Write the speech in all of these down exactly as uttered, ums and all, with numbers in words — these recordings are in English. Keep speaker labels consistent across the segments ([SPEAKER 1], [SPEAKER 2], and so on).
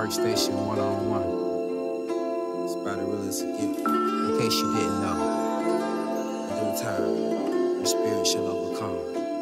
[SPEAKER 1] Workstation one on one. It's about to really get. In case you didn't know, in due time, your spirit shall overcome.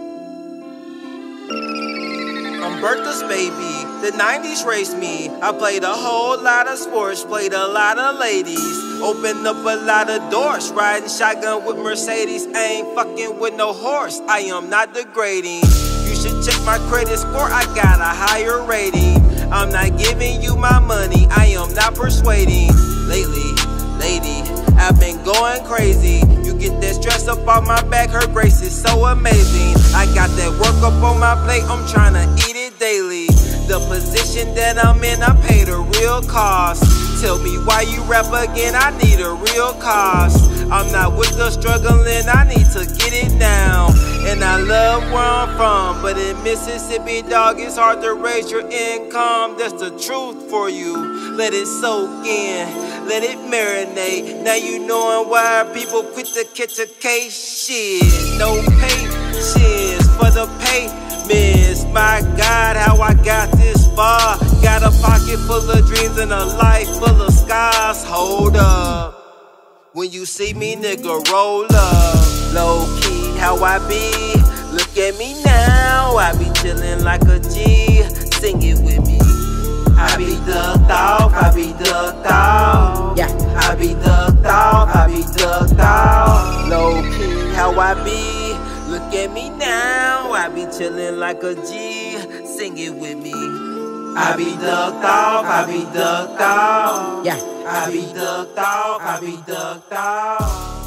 [SPEAKER 2] I'm Bertha's baby, the nineties raised me. I played a whole lot of sports, played a lot of ladies. Opened up a lot of doors, riding shotgun with Mercedes. I ain't fucking with no horse, I am not degrading. You should check my credit score, I got a higher rating. I'm not giving you my money, I am not persuading. Lately, lady, I've been going crazy. You get that stress up on my back, her grace is so amazing. I got that work up on my plate, I'm tryna eat it daily. The position that I'm in, I paid a real cost. Tell me why you rap again, I need a real cost. I'm not with the struggling, I need to get it down. And I love where I'm from, but in Mississippi, dog, it's hard to raise your income. That's the truth for you. Let it soak in, let it marinate. Now you knowing why people quit to catch a case. Shit, no patience for the payments. My God, how I got this far. Got a pocket full of dreams and a life full of scars. Hold up. When you see me, nigga, roll up. Low key, how I be. Look at me now, I be chillin' like a G. Sing it with me. I be ducked off, I be ducked off. Yeah, I be ducked off, I be ducked off. Low key, how I be. Look at me now, I be chillin' like a G. Sing it with me. I be ducked off, I be ducked off. Yeah, I be ducked off, I be ducked off.